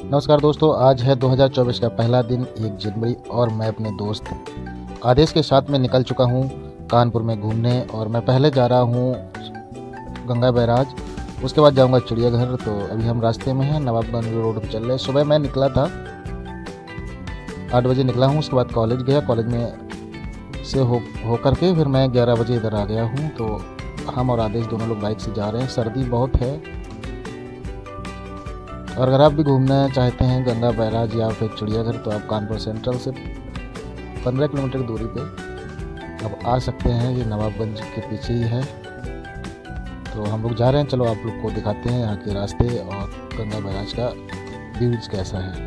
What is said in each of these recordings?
नमस्कार दोस्तों, आज है 2024 का पहला दिन 1 जनवरी और मैं अपने दोस्त आदेश के साथ में निकल चुका हूँ कानपुर में घूमने। और मैं पहले जा रहा हूँ गंगा बैराज, उसके बाद जाऊँगा चिड़ियाघर। तो अभी हम रास्ते में हैं, नवाबगंज रोड पर चल रहे। सुबह मैं निकला था 8 बजे निकला हूँ, उसके बाद कॉलेज गया। कॉलेज में से हो करके फिर मैं 11 बजे इधर आ गया हूँ। तो हम और आदेश दोनों लोग बाइक से जा रहे हैं। सर्दी बहुत है और अगर आप भी घूमना चाहते हैं गंगा बैराज या फिर चिड़ियाघर तो आप कानपुर सेंट्रल से 15 किलोमीटर दूरी पे आप आ सकते हैं। ये नवाबगंज के पीछे ही है। तो हम लोग जा रहे हैं, चलो आप लोग को दिखाते हैं यहाँ के रास्ते और गंगा बैराज का व्यूज कैसा है।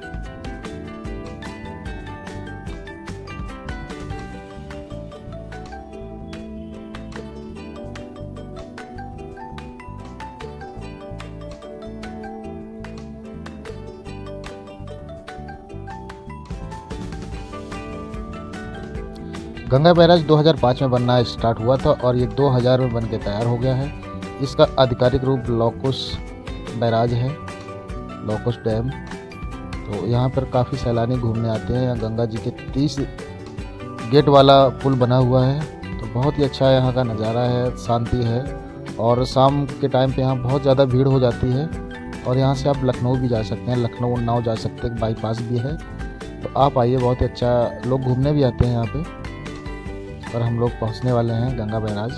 गंगा बैराज 2005 में बनना स्टार्ट हुआ था और ये 2000 में बन के तैयार हो गया है। इसका आधिकारिक रूप लॉकुस बैराज है, लॉकुस डैम। तो यहाँ पर काफ़ी सैलानी घूमने आते हैं। यहाँ गंगा जी के 30 गेट वाला पुल बना हुआ है। तो बहुत ही अच्छा यहाँ का नज़ारा है, शांति है। और शाम के टाइम पे यहाँ बहुत ज़्यादा भीड़ हो जाती है। और यहाँ से आप लखनऊ भी जा सकते हैं, लखनऊ उन्नाव जा सकते हैं, बाईपास भी है। तो आप आइए, बहुत ही अच्छा, लोग घूमने भी आते हैं यहाँ पे। और हम लोग पहुंचने वाले हैं गंगा बैराज।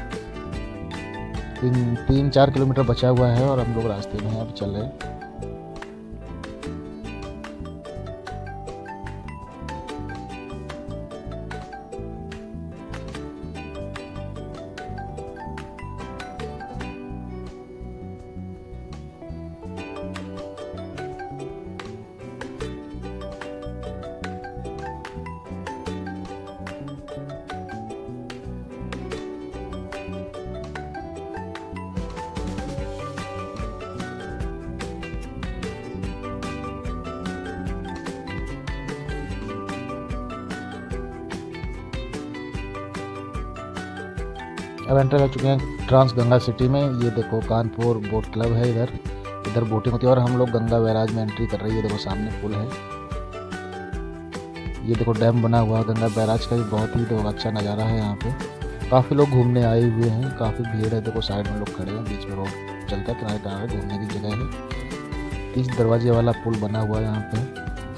3-4 किलोमीटर बचा हुआ है और हम लोग रास्ते में हैं, अब चल रहे हैं। अब एंटर हो चुके हैं ट्रांस गंगा सिटी में। ये देखो कानपुर बोट क्लब है, इधर बोटिंग होती है। और हम लोग गंगा बैराज में एंट्री कर रही है। देखो सामने पुल है, ये देखो डैम बना हुआ है गंगा बैराज का। भी बहुत ही देखो अच्छा नज़ारा है। यहाँ पे काफ़ी लोग घूमने आए हुए हैं, काफ़ी भीड़ है। देखो साइड में लोग खड़े हैं, बीच में रोड चलता है, किनारे किनारे घूमने की जगह है। 30 दरवाजे वाला पुल बना हुआ है यहाँ पे।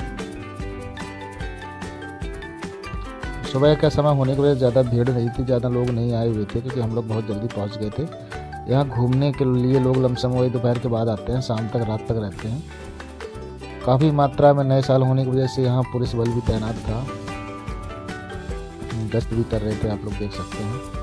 सुबह का समय होने की वजह से ज़्यादा भीड़ नहीं थी, ज़्यादा लोग नहीं आए हुए थे क्योंकि हम लोग बहुत जल्दी पहुंच गए थे। यहाँ घूमने के लिए लोग लमसम वही दोपहर के बाद आते हैं, शाम तक रात तक रहते हैं। काफ़ी मात्रा में नए साल होने की वजह से यहाँ पुलिस बल भी तैनात था, गश्त भी कर रहे थे, आप लोग देख सकते हैं।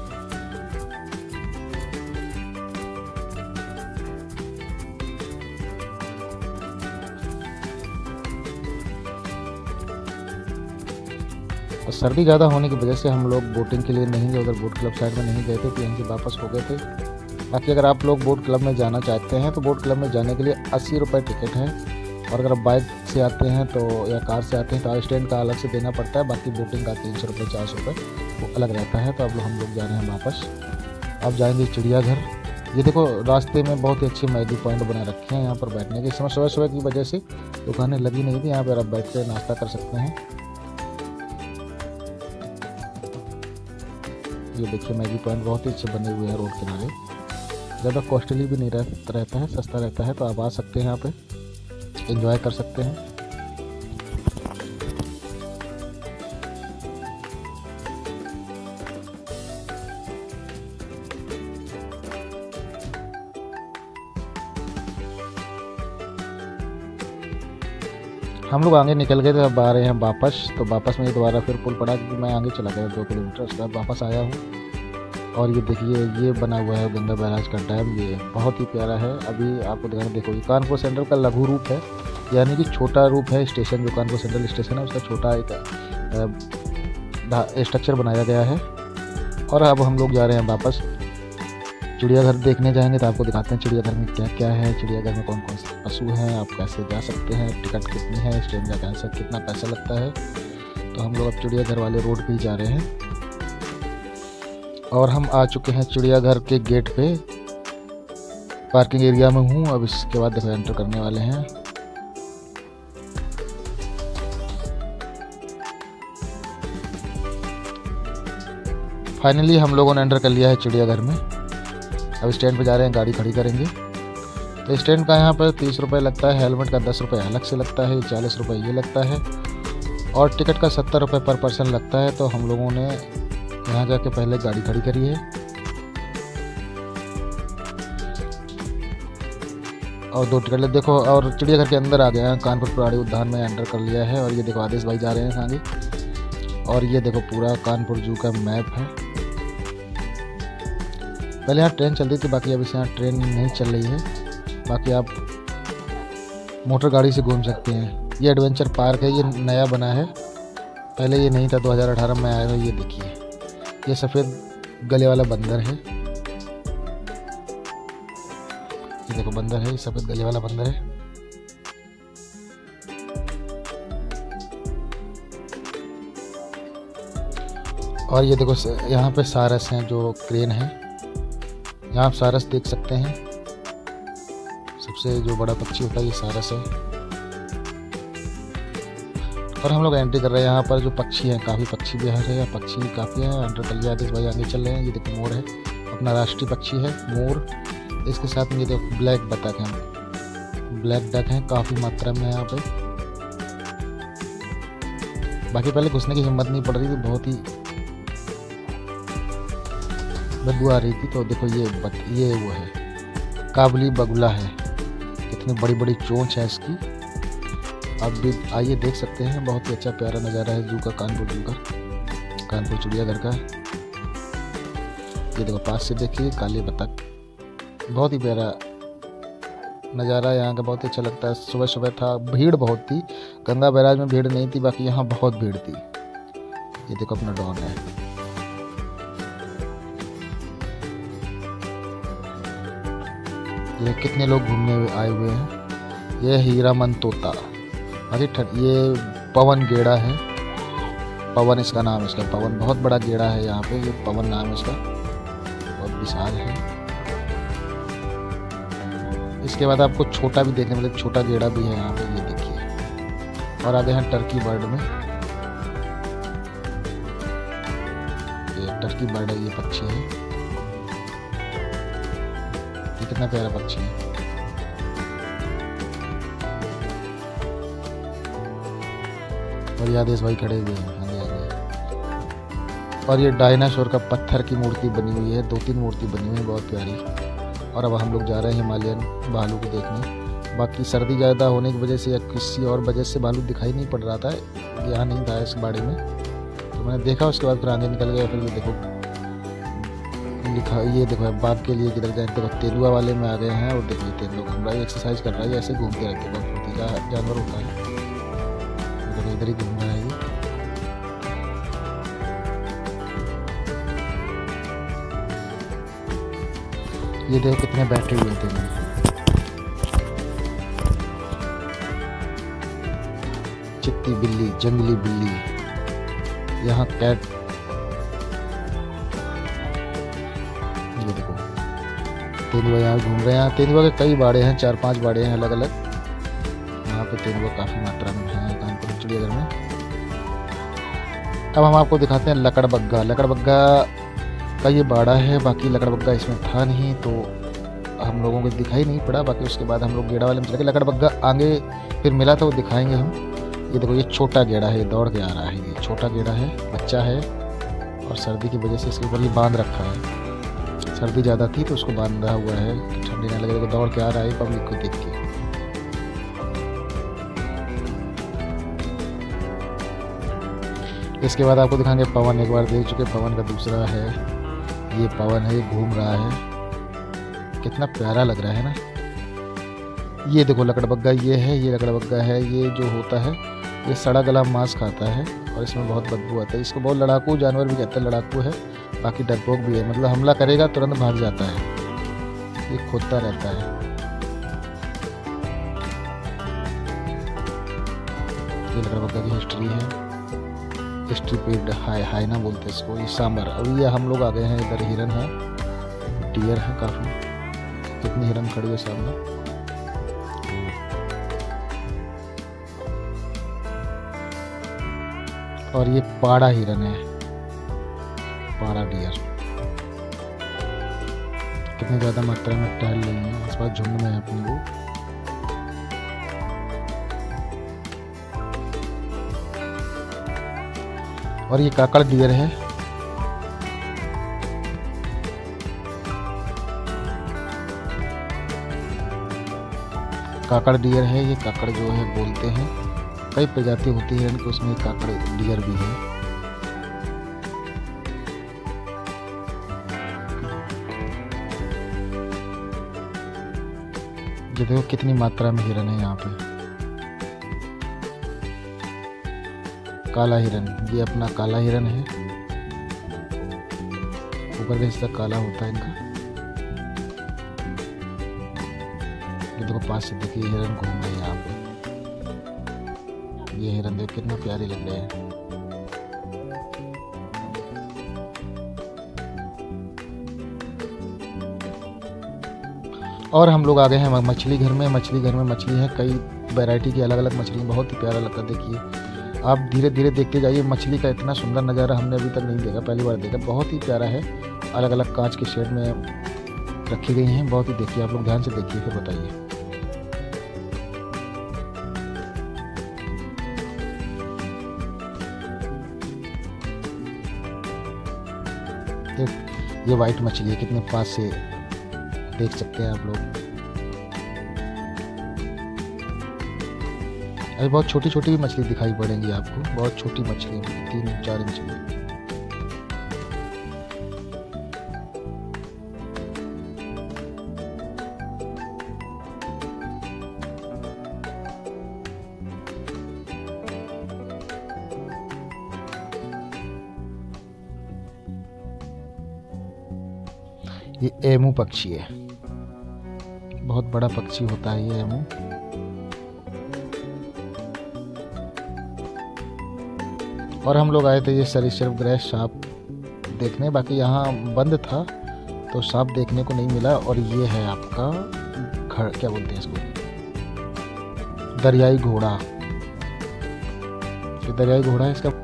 और सर्दी ज़्यादा होने की वजह से हम लोग बोटिंग के लिए नहीं गए, उधर बोट क्लब साइड में नहीं गए थे, तो यहीं से वापस हो गए थे। बाकी अगर आप लोग बोट क्लब में जाना चाहते हैं तो बोट क्लब में जाने के लिए 80 रुपये टिकट है। और अगर आप बाइक से आते हैं तो या कार से आते हैं तो स्टैंड का अलग से देना पड़ता है। बाकी बोटिंग का 300 रुपये 400 रुपये वो अलग रहता है। तो अब हम लोग जा रहे हैं वापस। अब जाएंगे चिड़ियाघर। ये देखो रास्ते में बहुत ही अच्छे मैगी पॉइंट बना रखे हैं यहाँ पर बैठने के। इस समय सुबह सुबह की वजह से दुकानें लगी नहीं थी, यहाँ पर आप बैठ कर नाश्ता कर सकते हैं। ये देखिए मैगी पॉइंट बहुत ही अच्छे बने हुए हैं रोड किनारे। ज़्यादा कॉस्टली भी नहीं रहता है, सस्ता रहता है। तो आप आ सकते हैं, यहाँ पे एंजॉय कर सकते हैं। हम लोग आगे निकल गए थे, अब आ रहे हैं वापस। तो वापस में दोबारा फिर पुल पड़ा क्योंकि मैं आगे चला गया 2 किलोमीटर, उसके बाद वापस आया हूँ। और ये देखिए ये बना हुआ है गंगा बैराज का डैम, ये बहुत ही प्यारा है। अभी आपको दिखाना, देखो ये कानपुर सेंट्रल का लघु रूप है, यानी कि छोटा रूप है। स्टेशन जो कानपुर सेंट्रल स्टेशन है उसका छोटा एक स्ट्रक्चर बनाया गया है। और अब हम लोग जा रहे हैं वापस। चिड़ियाघर देखने जाएंगे तो आपको दिखाते हैं चिड़ियाघर में क्या क्या है, चिड़ियाघर में कौन कौन से पशु हैं, आप कैसे जा सकते हैं, टिकट कितनी है, ट्रेन का कैसा कितना पैसा लगता है। तो हम लोग अब चिड़ियाघर वाले रोड पे ही जा रहे हैं और हम आ चुके हैं चिड़ियाघर के गेट पे। पार्किंग एरिया में हूँ। अब इसके बाद देखो एंटर करने वाले हैं। फाइनली हम लोगों ने एंटर कर लिया है चिड़ियाघर में। अब स्टैंड पे जा रहे हैं, गाड़ी खड़ी करेंगे। तो स्टैंड का यहाँ पर 30 रुपये लगता है, हेलमेट का 10 रुपये अलग से लगता है, 40 रुपये ये लगता है और टिकट का 70 रुपये पर पर्सन लगता है। तो हम लोगों ने यहाँ जाके पहले गाड़ी खड़ी करी है और 2 टिकट ले देखो। और चिड़ियाघर के अंदर आ गए हैं, कानपुर प्राणी उद्यान में एंटर कर लिया है। और ये देखो आदेश भाई जा रहे हैं आगे। और ये देखो पूरा कानपुर जू का मैप है। पहले यहाँ ट्रेन चलती थी, बाकी अब इस यहाँ ट्रेन नहीं चल रही है। बाकी आप मोटर गाड़ी से घूम सकते हैं। ये एडवेंचर पार्क है, ये नया बना है, पहले ये नहीं था, 2018 में आया है। ये देखिए ये सफ़ेद गले वाला बंदर है, ये देखो बंदर है, ये सफ़ेद गले वाला बंदर है। और ये देखो यहाँ पे सारस हैं, जो क्रेन है, यहाँ आप सारस देख सकते हैं। सबसे जो बड़ा पक्षी होता है ये सारस है। और हम लोग एंट्री कर रहे हैं। यहाँ पर जो पक्षी हैं, काफ़ी पक्षी बिहार है, पक्षी काफ़ी हैं। एंटर कर लिया आदेश भाई, आगे चल रहे हैं। ये देखो मोर है, अपना राष्ट्रीय पक्षी है मोर। इसके साथ में ये देखो ब्लैक बतख हैं, ब्लैक डक हैं, काफ़ी मात्रा में यहाँ पे। बाकी पहले घुसने की हिम्मत नहीं पड़ रही थी, बहुत ही बदबू आ रही थी। तो देखो ये वो है काबुली बगुला है, कितनी बड़ी बड़ी चोंच है इसकी। आप भी आइए देख सकते हैं, बहुत ही अच्छा प्यारा नज़ारा है जू का, कानपुर जू का, कानपुर चिड़ियाघर का। ये देखो पास से देखिए काली बतख, बहुत ही प्यारा नज़ारा यहाँ का, बहुत ही अच्छा लगता है। सुबह सुबह था, भीड़ बहुत थी, गंगा बैराज में भीड़ नहीं थी, बाकी यहाँ बहुत भीड़ थी। ये देखो अपना डॉग है। ये कितने लोग घूमने आए हुए हैं। ये हीरामन तोता, अरे ये पवन गेड़ा है, पवन इसका नाम है, इसका पवन बहुत बड़ा गेड़ा है यहाँ पे, ये पवन नाम है इसका, बहुत विशाल है। इसके बाद आपको छोटा भी देखने मिलेगा, छोटा गेड़ा भी है यहाँ पे, ये देखिए। और आगे हैं टर्की बर्ड में, ये टर्की बर्ड है, ये पक्षी है, ये कितना प्यारा पक्षी है। और ये आदेश भाई खड़े हुए हैं आगे आगे। और ये डायनासोर का पत्थर की मूर्ति बनी हुई है, 2-3 मूर्ति बनी हुई है, बहुत प्यारी। और अब हम लोग जा रहे हैं हिमालयन भालू को देखने। बाकी सर्दी ज़्यादा होने की वजह से या किसी और वजह से भालू दिखाई नहीं पड़ रहा था, यहाँ नहीं था इस बाड़े में, तो मैंने देखा, उसके बाद फिर आगे निकल गया। फिर ये देखो लिखा, ये देखो बाघ के लिए किधर जाए, देखो तेंदुआ वाले में आ गए हैं। और देखिए तेंदुआ घूम रहा है, एक्सरसाइज कर रहा है, ऐसे घूमते रहते हैं, बहुत फुर्तीला जानवर होता है। देखो इधर ही घूम रहा है ये देखो कितने बैठे हुए थे। चित्ती बिल्ली, जंगली बिल्ली, यहाँ कैट, ये देखो तेंदुआ यहाँ घूम रहे हैं। तेंदुआ के कई बाड़े हैं, 4-5 बाड़े हैं अलग अलग, यहाँ पे तेंदुआ काफ़ी मात्रा में है कानपुर चिड़ियाघर में। अब हम आपको दिखाते हैं लकड़बग्गा। लकड़बग्गा का ये बाड़ा है, बाकी लकड़बग्गा इसमें था नहीं, तो हम लोगों को दिखाई नहीं पड़ा। बाकी उसके बाद हम लोग गेड़ा वाले में चले गए, लकड़बग्गा आगे फिर मिला था, वो दिखाएंगे हम। ये देखो ये छोटा गेड़ा है, ये दौड़ के आ रहा है, ये छोटा गेड़ा है, बच्चा है। और सर्दी की वजह से इसके ऊपर ये बांध रखा है, सर्दी ज़्यादा थी तो उसको बांधा हुआ है कि ठंडी ना लगे। देखो दौड़ के आ रहा है पब्लिक को देख के। इसके बाद आपको दिखाएंगे पवन, एक बार देख चुके, पवन का दूसरा है, ये पवन है, ये घूम रहा है, कितना प्यारा लग रहा है ना। ये देखो लकड़बग्गा, ये है, ये लकड़बग्गा है, ये जो होता है ये सड़ा गला मांस खाता है और इसमें बहुत बदबू आता है। इसको बहुत लड़ाकू जानवर भी कहते हैं, लड़ाकू है, बाकी डरपोक भी है, मतलब हमला करेगा तुरंत भाग जाता है, ये खोदता रहता है। ये लकड़बग्गा की हिस्ट्री है, हिस्ट्री पीरियड हाइना बोलते हैं इसको, ये सांबर। अभी ये हम लोग आ गए हैं, इधर हिरन है, डियर है काफ़ी, कितनी हिरन खड़ी है सामने। और ये पाड़ा हिरन है, पारा डियर कितनी ज़्यादा मात्रा में टहल रही हैं, आसपास झुंड में है अपनी वो। और ये काकड़ डियर है। काकड़ डियर है, ये काकड़ जो है बोलते हैं। कई प्रजाति होती है इनकी, उसमें काकड़ डियर भी है। ये देखो कितनी मात्रा में हिरन है यहाँ पे। काला हिरन, ये अपना काला हिरन है। ऊपर का हिस्सा काला होता है इनका। ये देखो पास से देखिए हिरन घूम रहे हैं यहाँ पे। ये हिरन देखो कितना प्यारे लग रहे हैं। और हम लोग आ गए हैं मछली घर में। मछली घर में मछली है, कई वैरायटी की अलग अलग मछली, बहुत ही प्यारा लगता है। देखिए आप धीरे धीरे देखते जाइए, मछली का इतना सुंदर नज़ारा हमने अभी तक नहीं देखा, पहली बार देखा। बहुत ही प्यारा है, अलग अलग कांच के शेड में रखी गई हैं, बहुत ही। देखिए आप लोग ध्यान से देखिए फिर बताइए। ये वाइट मछली है, कितने पास से देख सकते हैं आप लोग। अरे बहुत छोटी छोटी भी मछली दिखाई पड़ेंगी आपको, बहुत छोटी मछली, 3-4 इंच की। ये एमू पक्षी है, बहुत बड़ा पक्षी होता है ये एमू। और हम लोग आए थे ये सरीसृप गृह सांप देखने, बाकी यहाँ बंद था तो सांप देखने को नहीं मिला। और ये है आपका घर, क्या बोलते हैं इसको, दरियाई घोड़ा। ये दरियाई घोड़ा है इसका।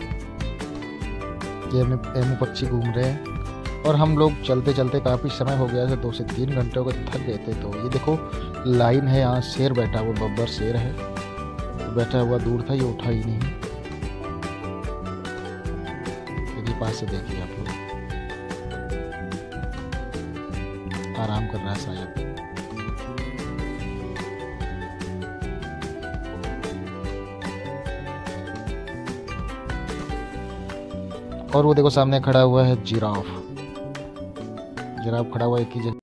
ये एमू पक्षी घूम रहे हैं। और हम लोग चलते चलते काफ़ी समय हो गया था, 2 से 3 घंटे हो गए, थक गए थे। तो ये देखो लाइन है, यहाँ शेर बैठा हुआ, बब्बर शेर है बैठा हुआ, दूर था, ये उठा ही नहीं। ये पास से देखिए आप लोग, आराम कर रहा है शायद। और वो देखो सामने खड़ा हुआ है जिराफ। जिराफ खड़ा हुआ एक ही जगह।